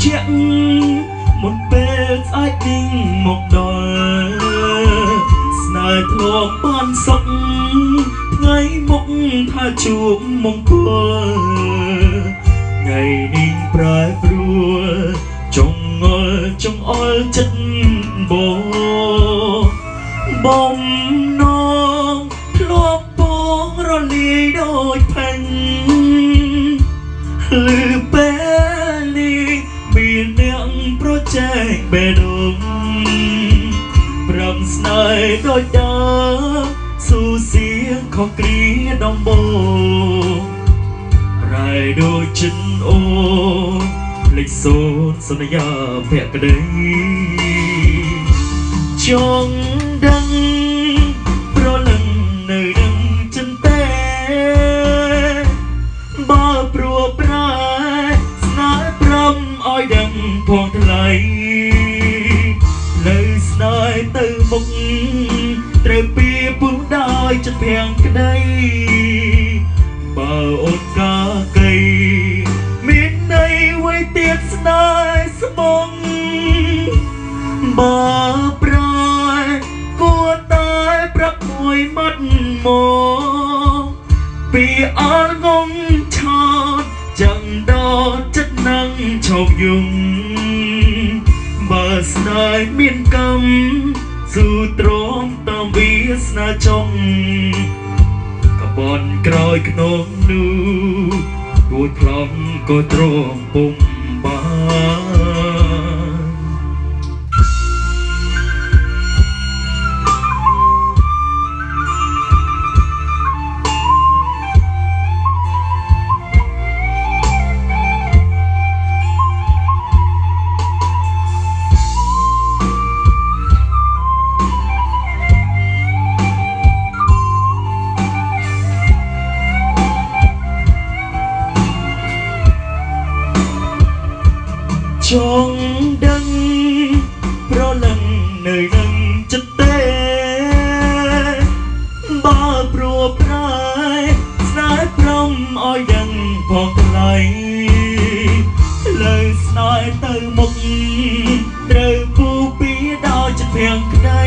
ជាមុនពេលស្អែកនេះមកដល់ស្នេហ៍ធ្លាប់បានសុខថ្ងៃមុខថាជួបមង្គលថ្ងៃនេះប្រែប្រួលចងអល់ចិត្តបំណងធ្លាប់បរលាយដូចផេញលឺពេលនេះមានអ្នកប្រជែងបេះដូងប្រំស្នេហ៍ដូចដើរស៊ូសៀងខុសគ្រាដំបូងប្រែដូចចិនអូលេខសូនសន្យាភក្តីចង់ដឹងប្រលឹងនៅនឹងចិនទេបើព្រោះប្រែស្នេហ៍ព្រមឲ្យដឹងផងថ្លៃលើស្នេហ៍ទៅមុខត្រូវពីពុំដោយចិត្តភាំងក្តីបើអូនកាកៃមានន័យໄว้ទៀតស្នេហ៍ស្បងបើប្រែគួរតែប្រាប់មួយម៉ាត់មកពីអល់ងងឆោតចាំដល់ចិត្តនឹងឈប់យំបើស្នេហ៍មានកម្មស៊ូទ្រាំតាមវាសនាចង់កបនក្រោយក្នុងនោះគួរផ្លំក៏ទ្រាំពុំបានចង់ដឹងប្រលឹងនៅនឹងចិត្តទេបើព្រោះប្រែស្នេហ៍ព្រមឲ្យដឹងផងថ្លៃលើស្នេហ៍ទៅមុខត្រូវពូពីដោយចិត្តភាំងក្តី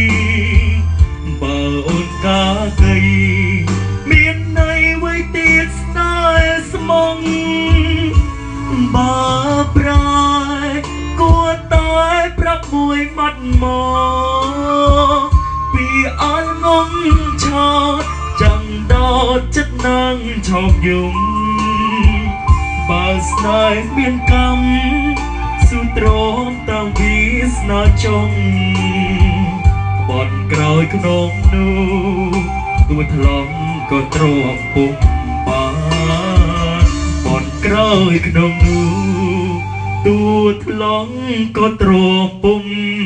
បើអូនកាកៃមានន័យໄว้ទៀតស្នេហ៍ស្មងបើប្រែគួរតែប្រាប់មួយម៉ាត់មកពីអល់ងងឆោតចាំដល់ចិត្តនឹងឈប់យំបើស្នេហ៍មានកម្មស៊ូទ្រាំតាមវាសនាចង់បនក្រោយក្នុងនោះទួថ្លង់ក៏ទ្រាំពុំបានបនក្រោយក្នុងនោះទួថ្លង់ក៏ទ្រាំពុំ